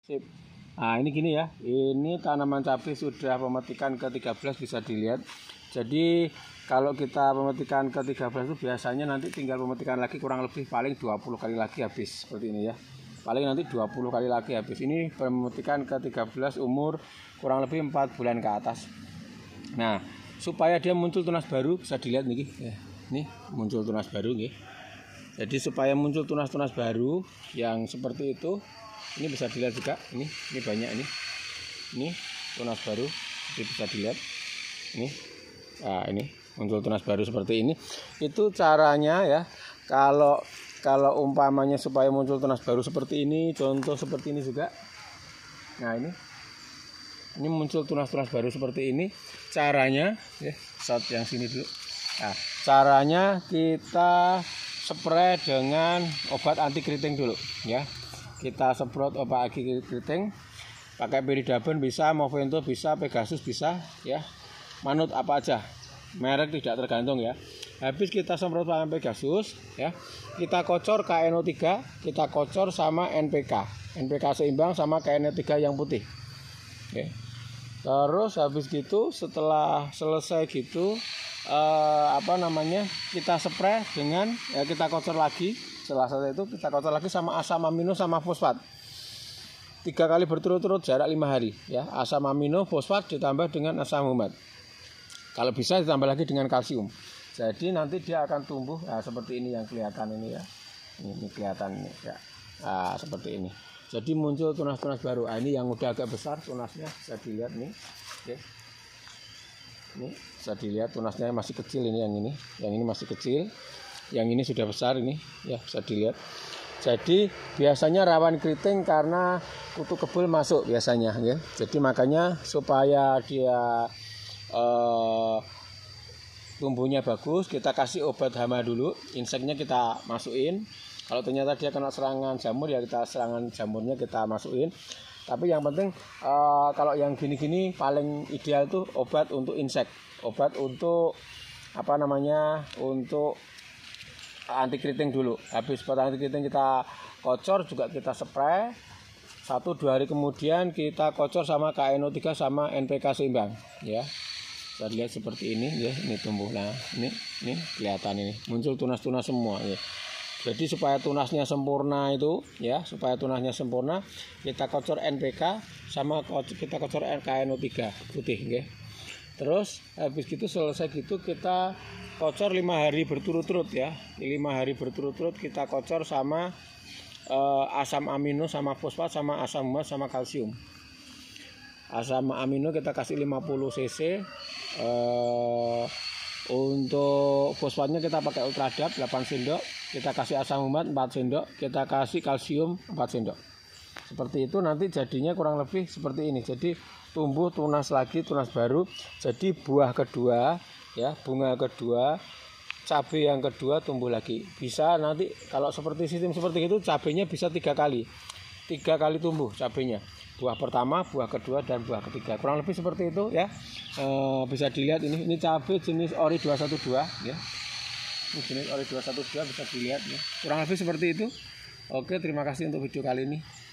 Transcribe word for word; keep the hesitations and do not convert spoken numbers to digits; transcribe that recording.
Sip. Nah ini gini ya, ini tanaman cabai sudah pemetikan ke tiga belas bisa dilihat. Jadi kalau kita pemetikan ke tiga belas itu biasanya nanti tinggal pemetikan lagi kurang lebih paling dua puluh kali lagi habis seperti ini ya. Paling nanti dua puluh kali lagi habis. Ini pemetikan ke tiga belas umur kurang lebih empat bulan ke atas. Nah, supaya dia muncul tunas baru bisa dilihat nih ya. Nih muncul tunas baru nih. Jadi supaya muncul tunas-tunas baru yang seperti itu, ini bisa dilihat juga. Ini ini banyak ini. Ini tunas baru, jadi bisa dilihat. Ini. Nah, ini muncul tunas baru seperti ini. Itu caranya ya. Kalau kalau umpamanya supaya muncul tunas baru seperti ini, contoh seperti ini juga. Nah, ini. Ini muncul tunas-tunas baru seperti ini. Caranya ya, saat yang sini dulu. Nah, caranya kita spray dengan obat anti keriting dulu ya. Kita semprot obat anti keriting pakai Peridaben bisa, Movento bisa, Pegasus bisa ya. Manut apa aja. Merek tidak tergantung ya. Habis kita semprot pakai Pegasus ya. Kita kocor K N O tiga, kita kocor sama N P K. N P K seimbang sama K N O tiga yang putih. Oke. Terus habis gitu setelah selesai gitu eh, apa namanya kita spray dengan ya kita kocor lagi. Setelah selesai itu kita kocor lagi sama asam amino sama fosfat tiga kali berturut-turut jarak lima hari ya. Asam amino fosfat ditambah dengan asam humat, kalau bisa ditambah lagi dengan kalsium. Jadi nanti dia akan tumbuh nah, seperti ini yang kelihatan ini ya. Ini, ini kelihatan ini ya. Nah, seperti ini. Jadi muncul tunas-tunas baru. Nah, ini yang udah agak besar tunasnya bisa dilihat nih. Oke. Ini bisa dilihat tunasnya masih kecil ini yang ini. Yang ini masih kecil. Yang ini sudah besar ini ya bisa dilihat. Jadi biasanya rawan keriting karena kutu kebul masuk biasanya ya. Jadi makanya supaya dia eh, tumbuhnya bagus, kita kasih obat hama dulu. Inseknya kita masukin. Kalau ternyata dia kena serangan jamur ya kita serangan jamurnya kita masukin. Tapi yang penting uh, kalau yang gini-gini paling ideal tuh obat untuk insek, obat untuk apa namanya untuk anti keriting dulu. Habis obat anti keriting kita kocor juga kita spray. Satu dua hari kemudian kita kocor sama K N O tiga sama N P K seimbang ya. Kita lihat seperti ini ya, ini tumbuh. Nah, ini ini kelihatan ini muncul tunas-tunas semua ya. Jadi supaya tunasnya sempurna itu ya, supaya tunasnya sempurna kita kocor N P K sama kita kocor K N O tiga putih nggih. Terus habis gitu selesai gitu kita kocor lima hari berturut-turut ya. lima hari berturut-turut kita kocor sama eh, asam amino sama fosfat sama asam humat sama kalsium. Asam amino kita kasih lima puluh cc. Eh, untuk fosfatnya kita pakai Ultradap delapan sendok, kita kasih asam humat empat sendok, kita kasih kalsium empat sendok. Seperti itu nanti jadinya kurang lebih seperti ini. Jadi tumbuh tunas lagi, tunas baru. Jadi buah kedua ya, bunga kedua, cabai yang kedua tumbuh lagi. Bisa nanti kalau seperti sistem seperti itu cabainya bisa tiga kali. Tiga kali tumbuh cabainya. Buah pertama, buah kedua, dan buah ketiga. Kurang lebih seperti itu ya. E, bisa dilihat ini ini cabai jenis ori dua satu dua ya. Ini jenis ori dua satu dua bisa dilihat ya. Kurang lebih seperti itu. Oke, terima kasih untuk video kali ini.